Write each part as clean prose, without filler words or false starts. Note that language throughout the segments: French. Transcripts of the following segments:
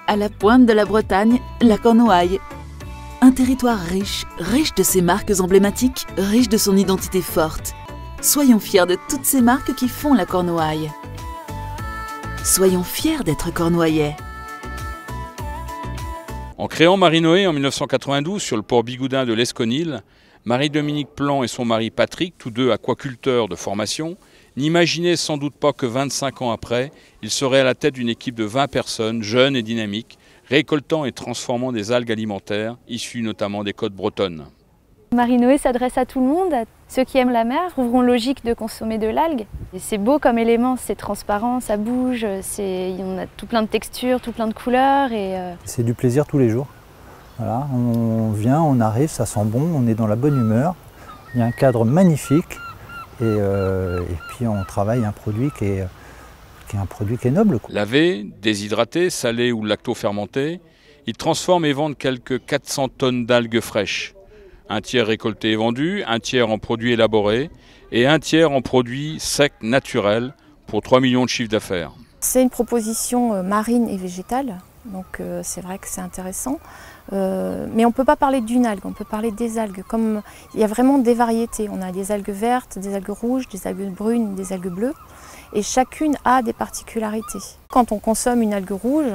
À la pointe de la Bretagne, la Cornouaille. Un territoire riche, riche de ses marques emblématiques, riche de son identité forte. Soyons fiers de toutes ces marques qui font la Cornouaille. Soyons fiers d'être cornouaillais. En créant Marinoé en 1992 sur le port bigoudin de l'Esconil, Marie-Dominique Plan et son mari Patrick, tous deux aquaculteurs de formation, n'imaginaient sans doute pas que 25 ans après, ils seraient à la tête d'une équipe de 20 personnes, jeunes et dynamiques, récoltant et transformant des algues alimentaires, issues notamment des côtes bretonnes. Marinoé s'adresse à tout le monde, à ceux qui aiment la mer, trouveront logique de consommer de l'algue. C'est beau comme élément, c'est transparent, ça bouge, on a tout plein de textures, tout plein de couleurs. C'est du plaisir tous les jours. Voilà, on vient, on arrive, ça sent bon, on est dans la bonne humeur. Il y a un cadre magnifique et puis on travaille un produit qui est noble. Lavé, déshydraté, salé ou lacto-fermenté, ils transforment et vendent quelques 400 tonnes d'algues fraîches. Un tiers récolté et vendu, un tiers en produits élaborés et un tiers en produits secs naturels pour 3 millions de chiffres d'affaires. C'est une proposition marine et végétale, donc c'est vrai que c'est intéressant. Mais on ne peut pas parler d'une algue, on peut parler des algues. Comme il y a vraiment des variétés, on a des algues vertes, des algues rouges, des algues brunes, des algues bleues. Et chacune a des particularités. Quand on consomme une algue rouge,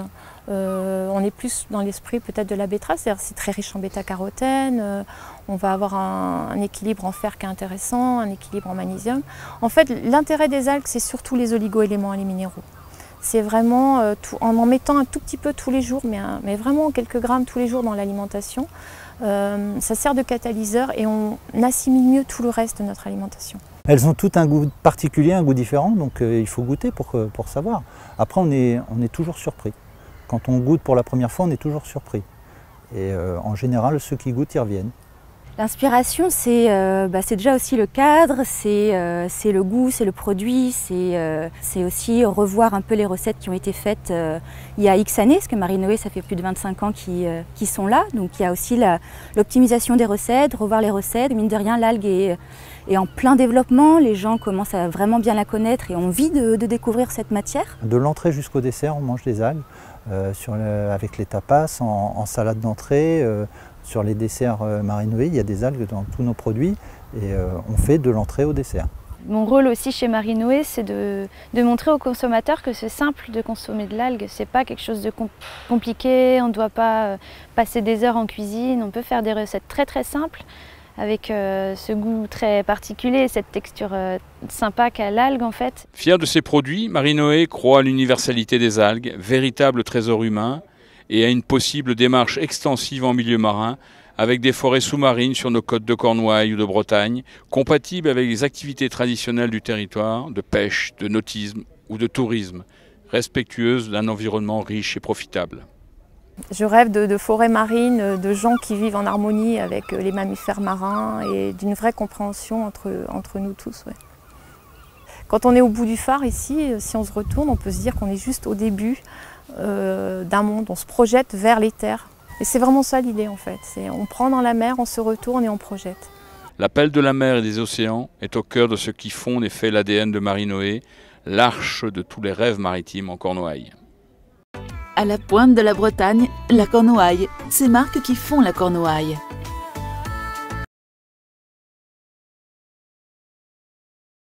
on est plus dans l'esprit peut-être de la betterave, c'est-à-dire c'est très riche en bêta-carotène, on va avoir un équilibre en fer qui est intéressant, un équilibre en magnésium. En fait, l'intérêt des algues, c'est surtout les oligo-éléments et les minéraux. C'est vraiment en mettant un tout petit peu tous les jours, mais vraiment quelques grammes tous les jours dans l'alimentation, ça sert de catalyseur et on assimile mieux tout le reste de notre alimentation. Elles ont toutes un goût particulier, un goût différent, donc il faut goûter pour savoir. Après, on est toujours surpris. Quand on goûte pour la première fois, on est toujours surpris. Et en général, ceux qui goûtent, ils reviennent. L'inspiration, c'est déjà aussi le cadre, c'est le goût, c'est le produit, c'est aussi revoir un peu les recettes qui ont été faites il y a X années, parce que Marinoé, ça fait plus de 25 ans qu'ils sont là. Donc il y a aussi l'optimisation des recettes, revoir les recettes. Mine de rien, l'algue est en plein développement, les gens commencent à vraiment bien la connaître et ont envie de découvrir cette matière. De l'entrée jusqu'au dessert, on mange des algues, avec les tapas, en salade d'entrée. Sur les desserts Marinoé, il y a des algues dans tous nos produits et on fait de l'entrée au dessert. Mon rôle aussi chez Marinoé, c'est de montrer aux consommateurs que c'est simple de consommer de l'algue. C'est pas quelque chose de compliqué, on ne doit pas passer des heures en cuisine, on peut faire des recettes très très simples avec ce goût très particulier, cette texture sympa qu'a l'algue en fait. Fier de ses produits, Marinoé croit à l'universalité des algues, véritable trésor humain, et à une possible démarche extensive en milieu marin avec des forêts sous-marines sur nos côtes de Cornouailles ou de Bretagne, compatibles avec les activités traditionnelles du territoire, de pêche, de nautisme ou de tourisme, respectueuses d'un environnement riche et profitable. Je rêve de forêts marines, de gens qui vivent en harmonie avec les mammifères marins et d'une vraie compréhension entre nous tous. Ouais. Quand on est au bout du phare ici, si on se retourne, on peut se dire qu'on est juste au début d'un monde, on se projette vers les terres. Et c'est vraiment ça l'idée en fait, on prend dans la mer, on se retourne et on projette. L'appel de la mer et des océans est au cœur de ce qui fonde et fait l'ADN de Marinoé, l'arche de tous les rêves maritimes en Cornouailles. À la pointe de la Bretagne, la Cornouaille. Ces marques qui font la Cornouaille.